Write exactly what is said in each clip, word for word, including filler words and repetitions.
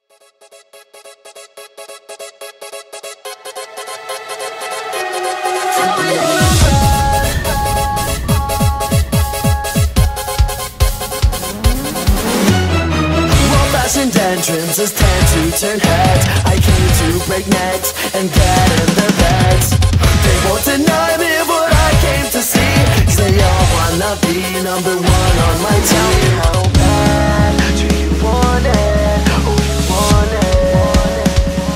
Old-fashioned entrances tend to turn heads. I came to break necks and get in their beds. They won't deny me what I came to see, 'cause they all wanna be number one on my team. How bad do you want it? Oh, you want it?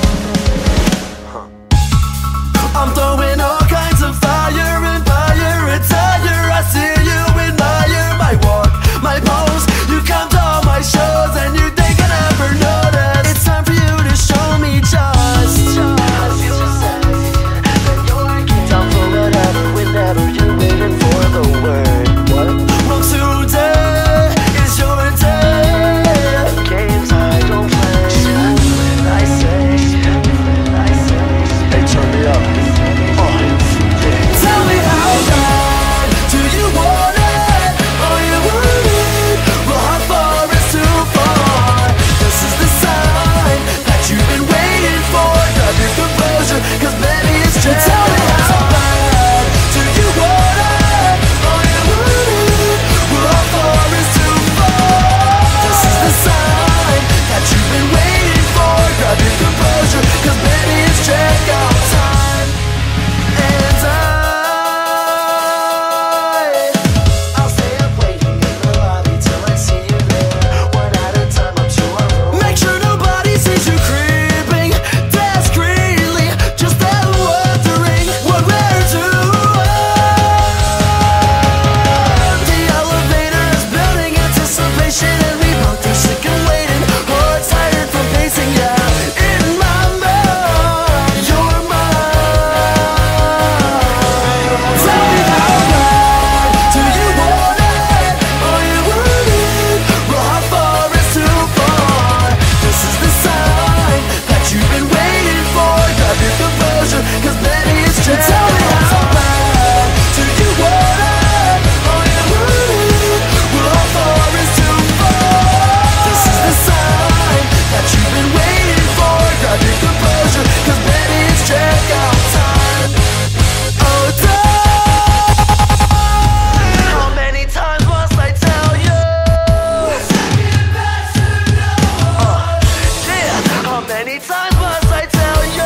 Huh. I'm throwing all kinds of fire and fire attire. I see you admire my walk, my pose. You come to all my shows and you think I never noticed. It's time for you to show me just, just. I feel so sad that you're down for whatever, whenever you're waiting for the word. What? Well, today is your day. Games I don't play. I say, I say. Hey, turn me up. Oh. Tell me how bad do you want it? Oh, you want it? Well, how far is too far? This is the sign that you've been waiting for. Grab your composure, 'cause baby it's just. Tell me how bad do you want it? Oh, you want it? Well, how far is too far? This is the sign that you've been waiting for. Grab your composure, 'cause baby it's checkout time. And I, I'll stay up waiting in the lobby till I see you there. One at a time up to our room. Make sure nobody sees you creeping discreetly. Just there wondering what we're doing. The elevator is building anticipation, and we both are sick of waiting. Hearts tired from pacing, yeah. In my mind, you're mine. Tell me how bad do you want it? Oh, you want it? Well, how far is too far? This is the sign that you've been waiting for. Grab your composure, 'cause baby it's just. Tell me how bad do you want it? Oh, you want it? Well, how far is too far? This is the sign that you've been waiting for. Grab your composure, 'cause baby it's checkout time. Oh, time. How many times must I tell you? Uh, yeah. How many times must I tell you?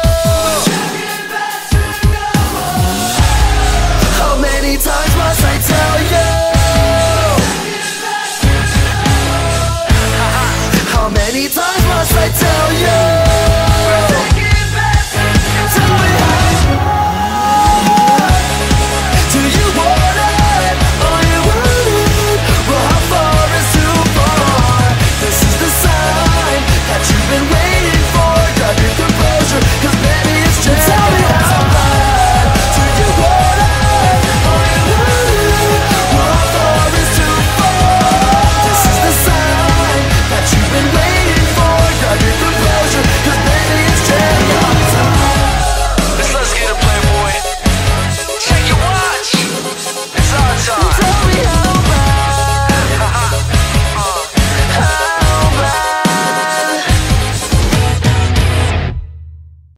How many times must I tell you? How many times must I tell you?